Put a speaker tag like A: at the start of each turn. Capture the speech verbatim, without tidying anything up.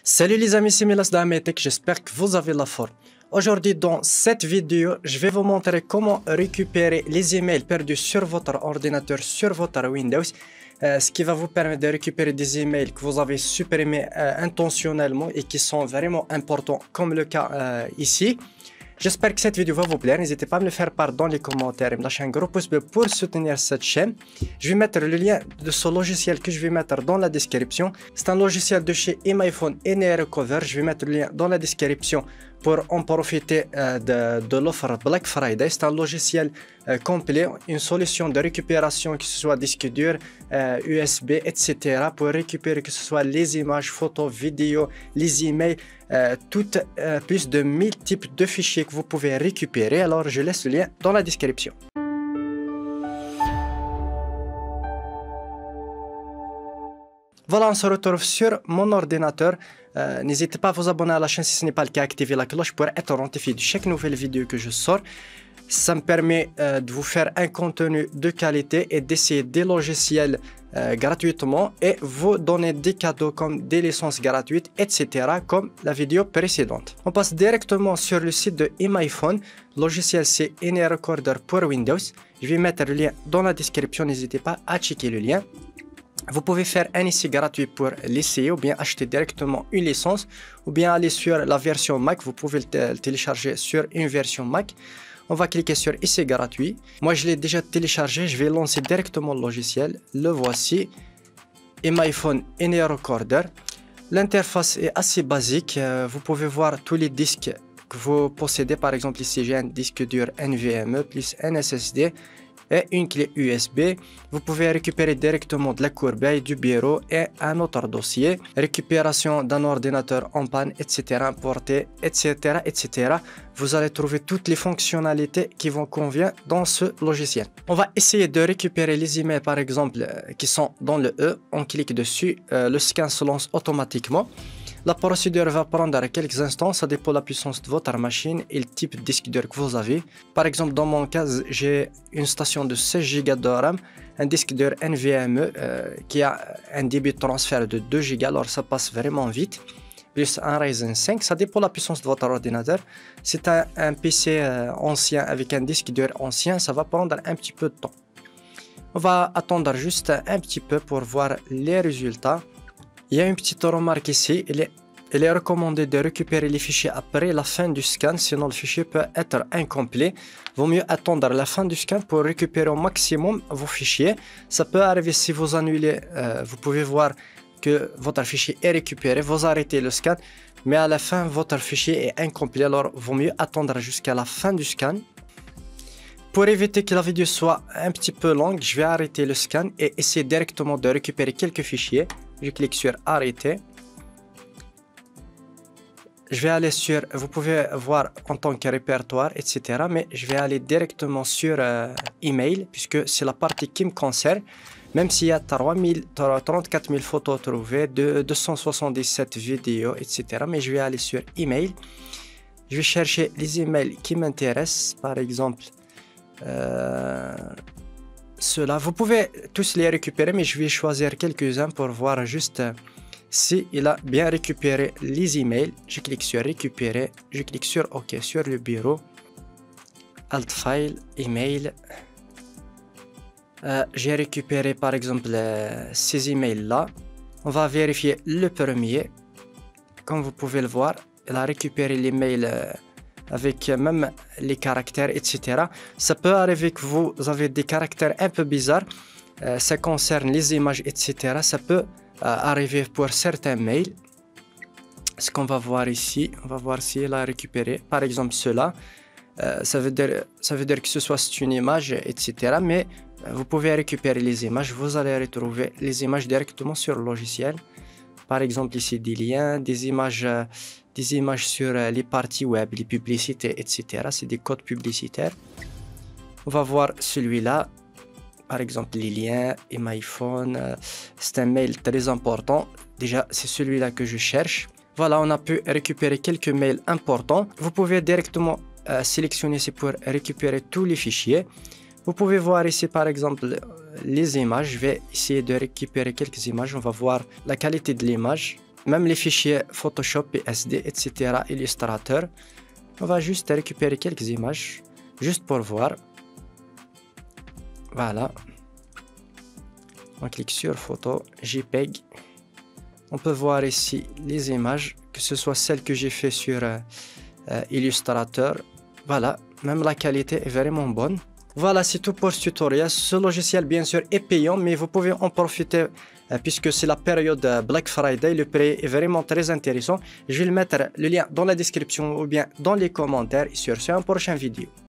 A: Salut les amis, c'est Milas d'Ametek, j'espère que vous avez la forme. Aujourd'hui dans cette vidéo, je vais vous montrer comment récupérer les emails perdus sur votre ordinateur, sur votre Windows. Euh, ce qui va vous permettre de récupérer des emails que vous avez supprimés euh, intentionnellement et qui sont vraiment importants comme le cas euh, ici. J'espère que cette vidéo va vous plaire, n'hésitez pas à me le faire part dans les commentaires et me lâcher un gros pouce bleu pour soutenir cette chaîne. Je vais mettre le lien de ce logiciel que je vais mettre dans la description. C'est un logiciel de chez EmyPhone et NearRecover. Je vais mettre le lien dans la description pour en profiter euh, de, de l'offre Black Friday. C'est un logiciel euh, complet, une solution de récupération, que ce soit disque dur, euh, U S B, et cetera pour récupérer que ce soit les images, photos, vidéos, les emails, euh, toutes euh, plus de mille types de fichiers que vous pouvez récupérer. Alors je laisse le lien dans la description. Voilà, on se retrouve sur mon ordinateur. Euh, N'hésitez pas à vous abonner à la chaîne si ce n'est pas le cas, activer la cloche pour être notifié de chaque nouvelle vidéo que je sors. Ça me permet euh, de vous faire un contenu de qualité et d'essayer des logiciels euh, gratuitement et vous donner des cadeaux comme des licences gratuites, et cetera comme la vidéo précédente. On passe directement sur le site de EmyPhone. Le logiciel c'est NearRecover pour Windows. Je vais mettre le lien dans la description, n'hésitez pas à checker le lien. Vous pouvez faire un essai gratuit pour l'essayer ou bien acheter directement une licence ou bien aller sur la version Mac. Vous pouvez le télécharger sur une version Mac. On va cliquer sur essai gratuit. Moi, je l'ai déjà téléchargé. Je vais lancer directement le logiciel. Le voici. EmyPhone NearRecover. L'interface est assez basique. Vous pouvez voir tous les disques que vous possédez. Par exemple, ici, j'ai un disque dur NVMe plus un S S D. Et une clé U S B. Vous pouvez récupérer directement de la corbeille, du bureau et un autre dossier. Récupération d'un ordinateur en panne, et cetera. Importer, et cetera, et cetera. Vous allez trouver toutes les fonctionnalités qui vous conviennent dans ce logiciel. On va essayer de récupérer les emails par exemple qui sont dans le E. On clique dessus, euh, le scan se lance automatiquement. La procédure va prendre quelques instants, ça dépend de la puissance de votre machine et le type de disque dur que vous avez. Par exemple, dans mon cas, j'ai une station de seize giga de RAM, un disque dur NVMe euh, qui a un débit de transfert de deux giga, alors ça passe vraiment vite. Plus un Ryzen cinq, ça dépend de la puissance de votre ordinateur. C'est un, un P C euh, ancien avec un disque dur ancien, ça va prendre un petit peu de temps. On va attendre juste un petit peu pour voir les résultats. Il y a une petite remarque ici, il est, il est recommandé de récupérer les fichiers après la fin du scan, sinon le fichier peut être incomplet. Vaut mieux attendre la fin du scan pour récupérer au maximum vos fichiers. Ça peut arriver si vous annulez, euh, vous pouvez voir que votre fichier est récupéré, vous arrêtez le scan, mais à la fin votre fichier est incomplet, alors vaut mieux attendre jusqu'à la fin du scan. Pour éviter que la vidéo soit un petit peu longue, je vais arrêter le scan et essayer directement de récupérer quelques fichiers. Je clique sur arrêter. Je vais aller sur, vous pouvez voir en tant que répertoire, et cetera. Mais je vais aller directement sur euh, email puisque c'est la partie qui me concerne. Même s'il y a trente-quatre mille photos trouvées, deux cent soixante-dix-sept vidéos, et cetera. Mais je vais aller sur email. Je vais chercher les emails qui m'intéressent. Par exemple, euh, ceux-là, vous pouvez tous les récupérer, mais je vais choisir quelques-uns pour voir juste si il a bien récupéré les emails. Je clique sur récupérer, je clique sur OK sur le bureau, Alt File, email. Euh, J'ai récupéré par exemple euh, ces emails-là. On va vérifier le premier. Comme vous pouvez le voir, il a récupéré l'email euh, avec même les caractères, et cetera. Ça peut arriver que vous avez des caractères un peu bizarres. Euh, ça concerne les images, et cetera. Ça peut euh, arriver pour certains mails. Ce qu'on va voir ici, on va voir s'il a récupéré. Par exemple, cela, euh, ça veut dire, ça veut dire que ce soit une image, et cetera. Mais euh, vous pouvez récupérer les images. Vous allez retrouver les images directement sur le logiciel. Par exemple, ici, des liens, des images... Euh, des images sur les parties web, les publicités, et cetera. C'est des codes publicitaires. On va voir celui-là. Par exemple, les liens, EmyPhone. C'est un mail très important. Déjà, c'est celui-là que je cherche. Voilà, on a pu récupérer quelques mails importants. Vous pouvez directement euh, sélectionner ici pour récupérer tous les fichiers. Vous pouvez voir ici, par exemple, les images. Je vais essayer de récupérer quelques images. On va voir la qualité de l'image. même les fichiers Photoshop, P S D, et cetera, Illustrator. On va juste récupérer quelques images, juste pour voir. Voilà. On clique sur photo, JPEG. On peut voir ici les images, que ce soit celles que j'ai fait sur euh, euh, Illustrator. Voilà, même la qualité est vraiment bonne. Voilà, c'est tout pour ce tutoriel. Ce logiciel, bien sûr, est payant, mais vous pouvez en profiter euh, puisque c'est la période euh, Black Friday. Le prix est vraiment très intéressant. Je vais le mettre le lien dans la description ou bien dans les commentaires et sur ce, une prochaine vidéo.